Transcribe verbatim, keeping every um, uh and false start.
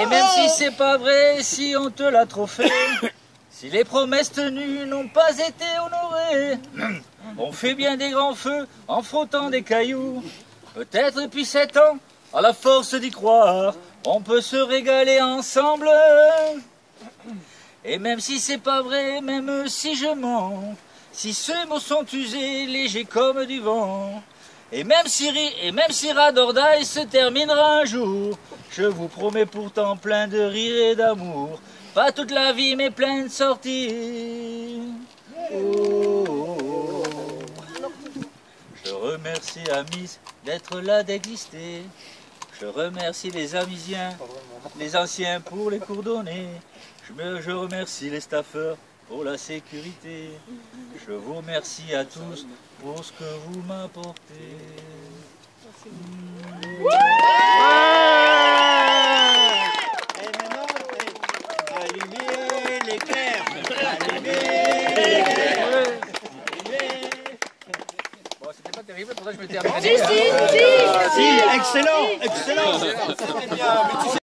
même si c'est pas vrai, si on te l'a trop fait, si les promesses tenues n'ont pas été honorées, on fait bien des grands feux en frottant des cailloux. Peut-être depuis sept ans, à la force d'y croire, on peut se régaler ensemble. Et même si c'est pas vrai, même si je mens, si ces mots sont usés, légers comme du vent, et même si, et même si Radordaï se terminera un jour, je vous promets pourtant plein de rire et d'amour, pas toute la vie mais plein de sorties. Oh, oh, oh. Je remercie Amis d'être là, d'exister. Je remercie les Amisiens, les anciens pour les cours donnés. Je, me, je remercie les staffeurs pour la sécurité. Je vous remercie à tous pour ce que vous m'apportez. Mmh. Ouais. Et maintenant, allumez l'éclair. Allumez l'éclair. Bon, c'était pas terrible, pour ça je m'étais arrêté. Si, si, si, si, excellent, excellent.